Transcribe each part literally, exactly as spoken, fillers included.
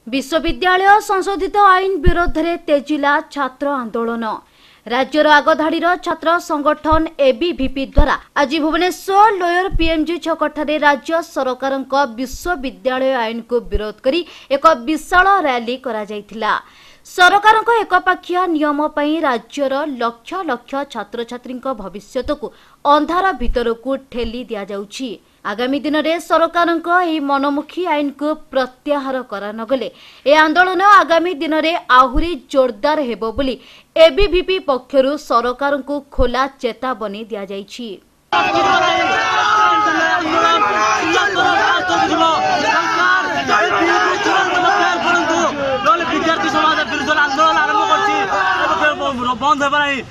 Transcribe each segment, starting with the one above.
विश्वविद्यालय संशोधित आईन विरोध में तेजिला छात्र आंदोलन। राज्यर आगधाड़ीर छात्र संगठन एबीवीपी द्वारा आज भुवनेश्वर लोयर पीएमजी छकठारे राज्य सरकार विश्वविद्यालय आईन को विरोध करी एक विशाल रैली करा जायथिला। सरकार एकपाखिया नियम पई राज्यर लक्ष लक्ष छात्र छात्री भविष्यत को अंधार भितर को ठेली दिया जाउछि। आगामी दिन में सरकार मनमुखी आईन को प्रत्याहार करा नगले ए आंदोलन आगामी दिन में आहुरी जोरदार हेबो बोली एबीवीपी पक्षरु सरकार को खोला चेतावनी दिया जायछि। बंद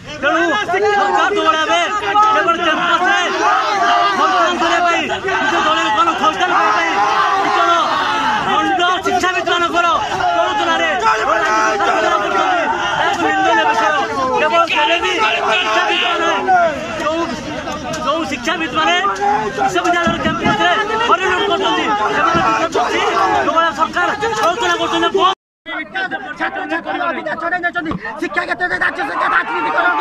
जो शिक्षाविद मैंने विश्वविद्यालय कैंपस सरकार आलोचना कर छात्र छात्री शिक्षा क्षेत्र में राज्य सरकार राजनीतिकरण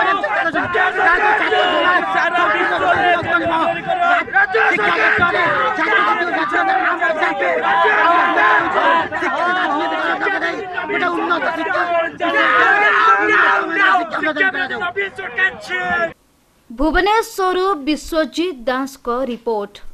भुवनेश्वर विश्वजीत दास को रिपोर्ट।